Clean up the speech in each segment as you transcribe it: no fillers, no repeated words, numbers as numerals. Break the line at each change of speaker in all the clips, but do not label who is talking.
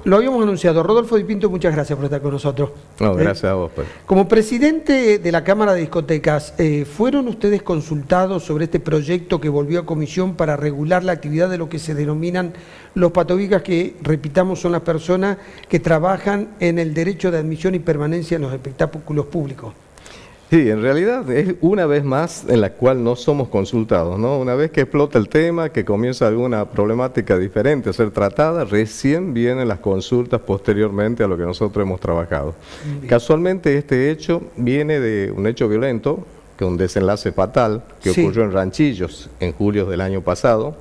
Lo habíamos anunciado. Rodolfo Di Pinto, muchas gracias por estar con nosotros.
No, gracias a vos, Pedro.
Como presidente de la Cámara de Discotecas, ¿fueron ustedes consultados sobre este proyecto que volvió a comisión para regular la actividad de lo que se denominan los patobicas, que, repitamos, son las personas que trabajan en el derecho de admisión y permanencia en los espectáculos públicos?
Sí, en realidad es una vez más en la cual no somos consultados, ¿no? Una vez que explota el tema, que comienza alguna problemática diferente a ser tratada, recién vienen las consultas posteriormente a lo que nosotros hemos trabajado. Bien. Casualmente este hecho viene de un hecho violento, que es un desenlace fatal, que ocurrió en Ranchillos en julio del año pasado,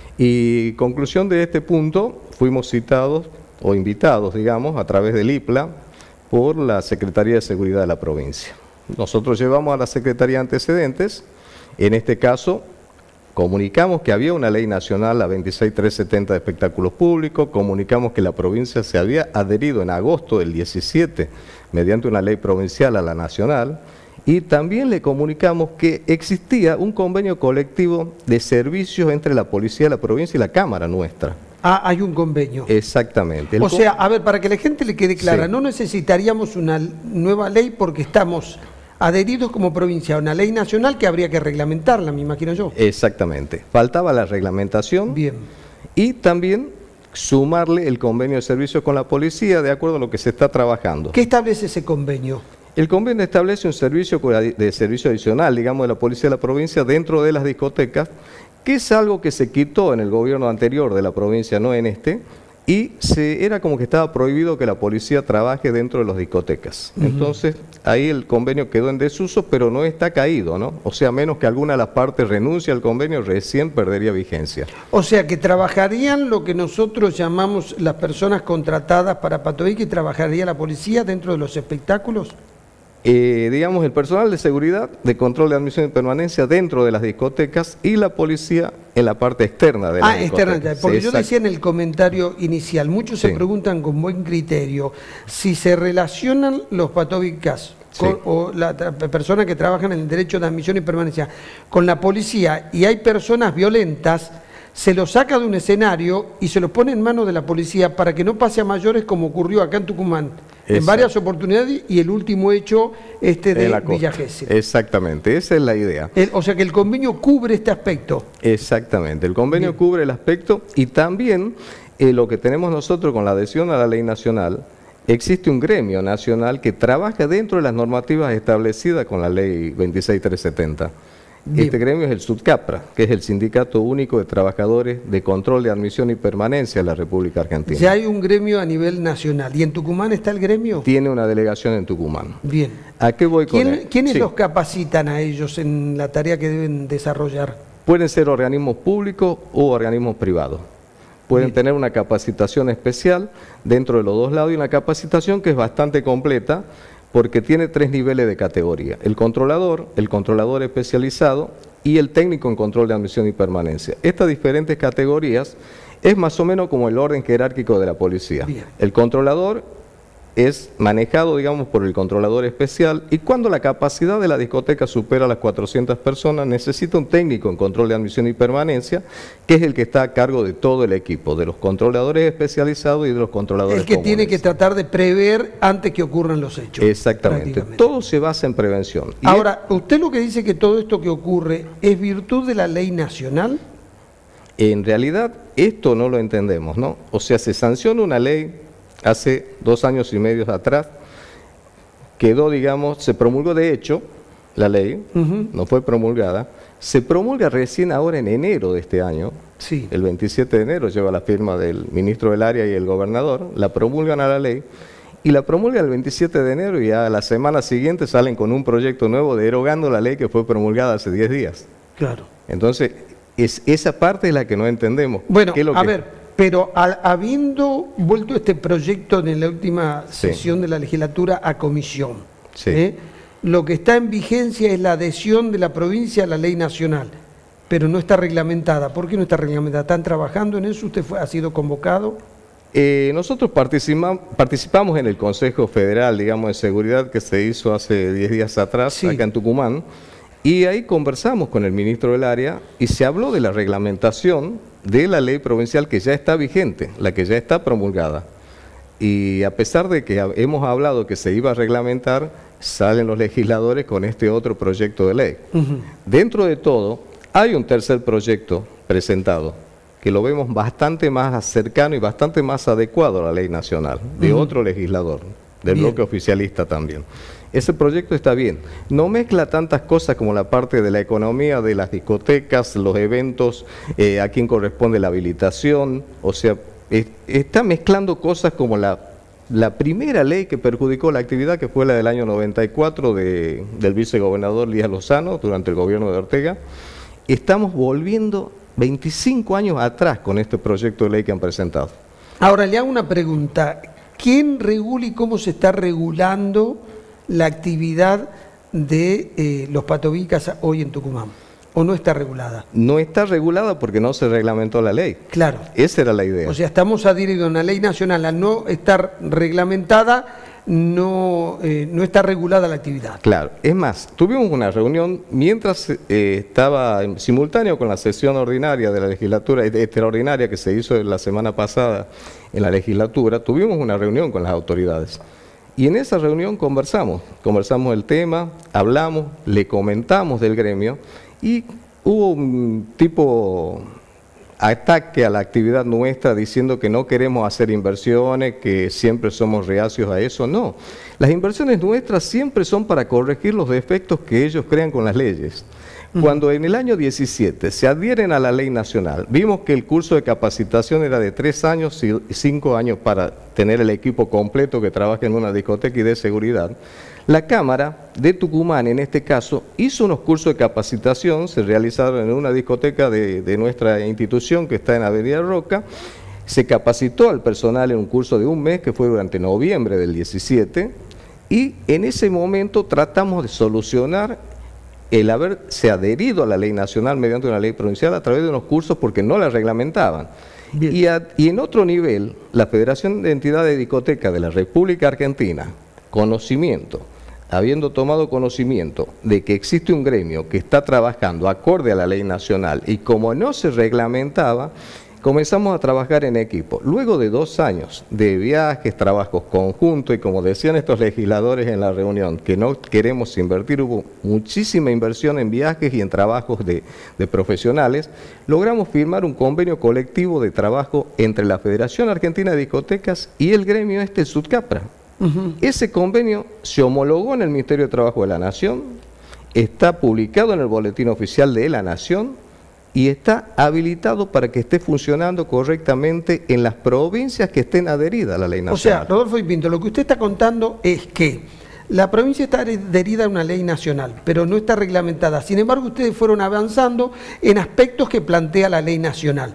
y conclusión de este punto, fuimos citados o invitados, digamos, a través del IPLA, por la Secretaría de Seguridad de la provincia. Nosotros llevamos a la Secretaría antecedentes, en este caso comunicamos que había una ley nacional, la 26370 de espectáculos públicos, comunicamos que la provincia se había adherido en agosto del 17 mediante una ley provincial a la nacional, y también le comunicamos que existía un convenio colectivo de servicios entre la Policía de la provincia y la Cámara nuestra.
Ah, hay un convenio.
Exactamente.
O sea, a ver, para que la gente le quede clara,
sí,
no necesitaríamos una nueva ley porque estamos adheridos como provincia a una ley nacional que habría que reglamentarla, me imagino yo.
Exactamente. Faltaba la reglamentación.
Bien. Y
también sumarle el convenio de servicio con la policía de acuerdo a lo que se está trabajando.
¿Qué establece ese convenio?
El convenio establece un servicio de servicio adicional, digamos, de la policía de la provincia dentro de las discotecas, que es algo que se quitó en el gobierno anterior de la provincia, no en este, y era como que estaba prohibido que la policía trabaje dentro de las discotecas. Entonces, ahí el convenio quedó en desuso, pero no está caído, ¿no? O sea, menos que alguna de las partes renuncie al convenio, recién perdería vigencia.
O sea, que trabajarían lo que nosotros llamamos las personas contratadas para Patovica, y trabajaría la policía dentro de los espectáculos.
Digamos, el personal de seguridad, de control de admisión y permanencia dentro de las discotecas, y la policía en la parte externa de las discotecas.
Externa, porque yo decía en el comentario inicial, muchos se preguntan con buen criterio si se relacionan los patóbicas o las personas que trabajan en el derecho de admisión y permanencia con la policía, y hay personas violentas, se los saca de un escenario y se los pone en manos de la policía para que no pase a mayores, como ocurrió acá en Tucumán en varias oportunidades, y el último hecho de Villa Gesell.
Exactamente, esa es la idea.
O sea que el convenio cubre este aspecto.
Exactamente, el convenio cubre el aspecto, y también lo que tenemos nosotros con la adhesión a la ley nacional, existe un gremio nacional que trabaja dentro de las normativas establecidas con la ley 26370. Este gremio es el SUTCAPRA, que es el Sindicato Único de Trabajadores de Control de Admisión y Permanencia de la República Argentina.
Ya hay un gremio a nivel nacional. ¿Y en Tucumán está el gremio?
Tiene una delegación en Tucumán.
Bien.
¿A qué voy con él?
¿Quiénes los capacitan a ellos en la tarea que deben desarrollar?
Pueden ser organismos públicos o organismos privados. Pueden tener una capacitación especial dentro de los dos lados, y una capacitación que es bastante completa, porque tiene 3 niveles de categoría: el controlador especializado y el técnico en control de admisión y permanencia. Estas diferentes categorías es más o menos como el orden jerárquico de la policía. Bien. El controlador es manejado, digamos, por el controlador especial, y cuando la capacidad de la discoteca supera las 400 personas, necesita un técnico en control de admisión y permanencia, que es el que está a cargo de todo el equipo, de los controladores especializados y de los controladores comunes.
Tiene que tratar de prever antes que ocurran los hechos.
Exactamente, todo se basa en prevención.
Ahora, ¿usted lo que dice que todo esto que ocurre es virtud de la ley nacional?
En realidad, esto no lo entendemos, ¿no? O sea, se sanciona una ley hace 2 años y medio atrás, quedó, digamos, se promulgó de hecho la ley, no fue promulgada, se promulga recién ahora en enero de este año, el 27 de enero lleva la firma del ministro del área y el gobernador, la promulgan a la ley, y la promulgan el 27 de enero, y ya a la semana siguiente salen con un proyecto nuevo derogando la ley que fue promulgada hace 10 días. Claro. Entonces, esa parte es la que no entendemos.
Bueno, a ver, pero habiendo vuelto este proyecto en la última sesión de la legislatura a comisión, lo que está en vigencia es la adhesión de la provincia a la ley nacional, pero no está reglamentada. ¿Por qué no está reglamentada? ¿Están trabajando en eso? ¿Usted ha sido convocado?
Nosotros participamos en el Consejo Federal, digamos, de Seguridad, que se hizo hace 10 días atrás, acá en Tucumán, y ahí conversamos con el ministro del área y se habló de la reglamentación de la ley provincial que ya está vigente, la que ya está promulgada. Y a pesar de que hemos hablado que se iba a reglamentar, salen los legisladores con este otro proyecto de ley. Dentro de todo, hay un tercer proyecto presentado, que lo vemos bastante más cercano y bastante más adecuado a la ley nacional, de otro legislador, del bloque oficialista también. Ese proyecto está bien, no mezcla tantas cosas como la parte de la economía, de las discotecas, los eventos, a quién corresponde la habilitación, o sea, está mezclando cosas como la primera ley que perjudicó la actividad, que fue la del año 94 del vicegobernador Lías Lozano durante el gobierno de Ortega. Estamos volviendo 25 años atrás con este proyecto de ley que han presentado.
Ahora le hago una pregunta, ¿quién regula y cómo se está regulando la actividad de los patobicas hoy en Tucumán? ¿O no está regulada? No está regulada porque no se reglamentó la ley. Claro. Esa era la idea. O sea, estamos adheridos a una ley nacional, al no estar reglamentada, no está regulada la actividad. Claro. Es más, tuvimos una reunión mientras estaba en simultáneo con la sesión ordinaria de la legislatura extraordinaria que se hizo la semana pasada en la legislatura, tuvimos una reunión con las autoridades. Y en esa reunión conversamos el tema, hablamos, le comentamos del gremio, y hubo un tipo ataque a la actividad nuestra diciendo que no queremos hacer inversiones, que siempre somos reacios a eso. No, las inversiones nuestras siempre son para corregir los defectos que ellos crean con las leyes. Cuando en el año 17 se adhieren a la ley nacional, vimos que el curso de capacitación era de 3 años y 5 años para tener el equipo completo que trabaja en una discoteca y de seguridad. La Cámara de Tucumán, en este caso, hizo unos cursos de capacitación, se realizaron en una discoteca de nuestra institución que está en Avenida Roca. Se capacitó al personal en un curso de 1 mes que fue durante noviembre del 17 y en ese momento tratamos de solucionar el haberse adherido a la ley nacional mediante una ley provincial a través de unos cursos porque no la reglamentaban. Y en otro nivel, la Federación de Entidades de Discotecas de la República Argentina, habiendo tomado conocimiento de que existe un gremio que está trabajando acorde a la ley nacional y como no se reglamentaba, comenzamos a trabajar en equipo. Luego de 2 años de viajes, trabajos conjuntos y como decían estos legisladores en la reunión, que no queremos invertir, hubo muchísima inversión en viajes y en trabajos de profesionales, logramos firmar un convenio colectivo de trabajo entre la Federación Argentina de Discotecas y el gremio el SUTCAPRA. Ese convenio se homologó en el Ministerio de Trabajo de la Nación, está publicado en el Boletín Oficial de la Nación y está habilitado para que esté funcionando correctamente en las provincias que estén adheridas a la ley nacional. O sea, Rodolfo y Pinto, lo que usted está contando es que la provincia está adherida a una ley nacional, pero no está reglamentada. Sin embargo, ustedes fueron avanzando en aspectos que plantea la ley nacional.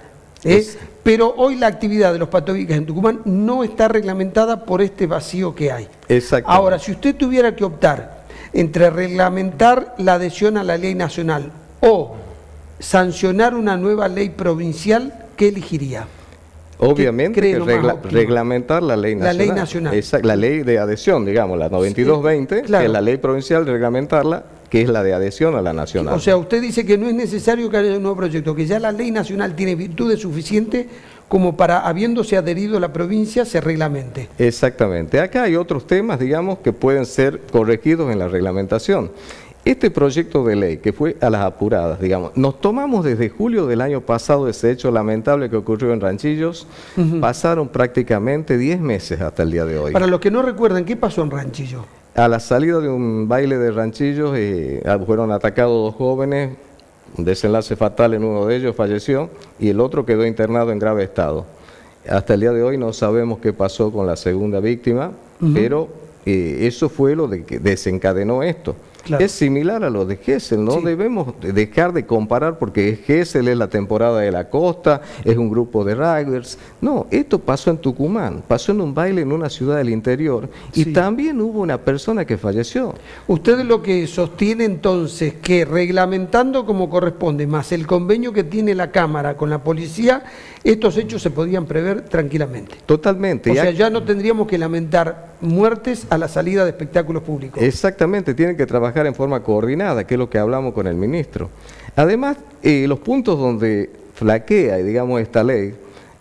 Pero hoy la actividad de los patobicas en Tucumán no está reglamentada por este vacío que hay. Exacto. Ahora, si usted tuviera que optar entre reglamentar la adhesión a la ley nacional o sancionar una nueva ley provincial, ¿qué elegiría? Obviamente que reglamentar la ley nacional. La ley nacional. La ley de adhesión, digamos, la 9220, sí, claro, que es la ley provincial, reglamentarla, que es la de adhesión a la nacional. O sea, usted dice que no es necesario que haya un nuevo proyecto, que ya la ley nacional tiene virtudes suficientes como para, habiéndose adherido a la provincia, se reglamente. Exactamente. Acá hay otros temas, digamos, que pueden ser corregidos en la reglamentación. Este proyecto de ley, que fue a las apuradas, digamos, nos tomamos desde julio del año pasado ese hecho lamentable que ocurrió en Ranchillos, pasaron prácticamente 10 meses hasta el día de hoy. Para los que no recuerdan, ¿qué pasó en Ranchillos? A la salida de un baile de Ranchillos fueron atacados 2 jóvenes, un desenlace fatal en uno de ellos, falleció, y el otro quedó internado en grave estado. Hasta el día de hoy no sabemos qué pasó con la segunda víctima, pero eso fue lo que desencadenó esto. Claro. Es similar a lo de Gesell, no debemos dejar de comparar porque Gesell es la temporada de la costa, es un grupo de rugbyers. No, esto pasó en Tucumán, pasó en un baile en una ciudad del interior y también hubo una persona que falleció. Usted lo que sostiene entonces que reglamentando como corresponde, más el convenio que tiene la Cámara con la policía, estos hechos se podían prever tranquilamente. Totalmente. O sea, ya no tendríamos que lamentar muertes a la salida de espectáculos públicos. Exactamente, tienen que trabajar en forma coordinada, que es lo que hablamos con el ministro. Además, los puntos donde flaquea, digamos, esta ley,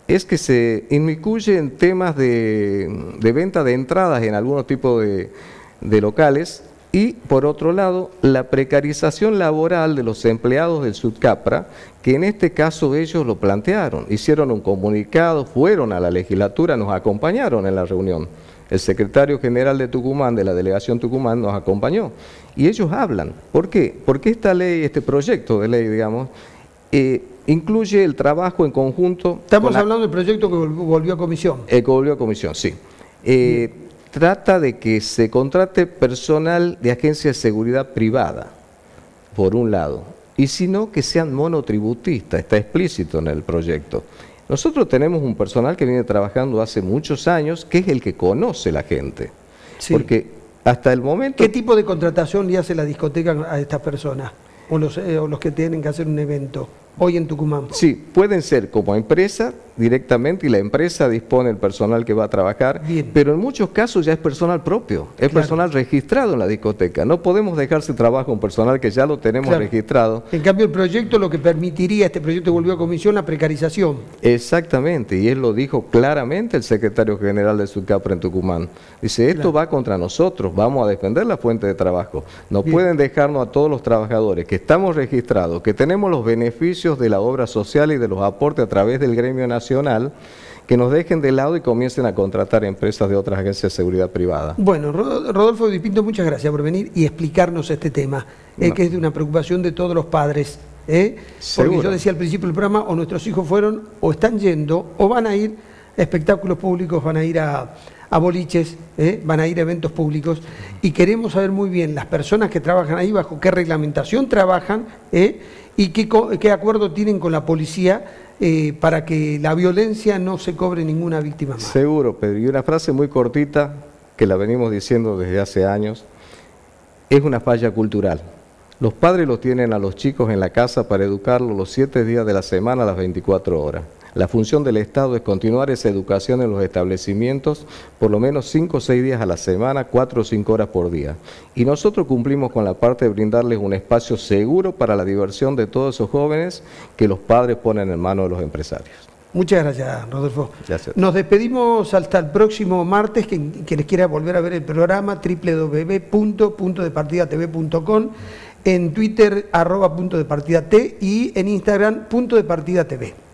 es que se inmiscuye en temas de venta de entradas en algunos tipos de locales y, por otro lado, la precarización laboral de los empleados del Subcapra, que en este caso ellos lo plantearon, hicieron un comunicado, fueron a la legislatura, nos acompañaron en la reunión. El secretario general de Tucumán, de la delegación Tucumán, nos acompañó. Y ellos hablan. ¿Por qué? Porque esta ley, este proyecto de ley, digamos, incluye el trabajo en conjunto.
Estamos hablando del proyecto que volvió a comisión.
Que volvió a comisión, sí. Trata de que se contrate personal de agencia de seguridad privada, por un lado, y si no, que sean monotributistas, está explícito en el proyecto. Nosotros tenemos un personal que viene trabajando hace muchos años, que es el que conoce la gente. Sí. Porque hasta el momento...
¿Qué tipo de contratación le hace la discoteca a estas personas? O los que tienen que hacer un evento hoy en Tucumán.
Sí, pueden ser como empresa directamente y la empresa dispone el personal que va a trabajar. Bien. Pero en muchos casos ya es personal propio, es personal registrado en la discoteca. No podemos dejarse trabajo un personal que ya lo tenemos registrado.
En cambio el proyecto lo que permitiría, este proyecto volvió a comisión, la precarización.
Exactamente, y él lo dijo claramente el secretario general de Subcapra en Tucumán. Dice, esto va contra nosotros, vamos a defender la fuente de trabajo. No pueden dejarnos a todos los trabajadores que estamos registrados, que tenemos los beneficios de la obra social y de los aportes a través del gremio nacional, que nos dejen de lado y comiencen a contratar empresas de otras agencias de seguridad privada.
Bueno, Rodolfo Di Pinto, muchas gracias por venir y explicarnos este tema, que es de una preocupación de todos los padres. Porque yo decía al principio del programa, o nuestros hijos fueron, o están yendo, o van a ir a espectáculos públicos, van a ir a boliches, van a ir a eventos públicos, y queremos saber muy bien las personas que trabajan ahí, bajo qué reglamentación trabajan, y qué acuerdo tienen con la policía para que la violencia no se cobre ninguna víctima más.
Seguro, Pedro, y una frase muy cortita, que la venimos diciendo desde hace años, es una falla cultural. Los padres los tienen a los chicos en la casa para educarlos los 7 días de la semana a las 24 horas. La función del Estado es continuar esa educación en los establecimientos por lo menos 5 o 6 días a la semana, 4 o 5 horas por día. Y nosotros cumplimos con la parte de brindarles un espacio seguro para la diversión de todos esos jóvenes que los padres ponen en manos de los empresarios.
Muchas gracias, Rodolfo.
Gracias.
Nos despedimos hasta el próximo martes. Quienes quiera volver a ver el programa, www.puntodepartidatv.com, en Twitter @puntodepartidat y en Instagram @puntodepartidatv.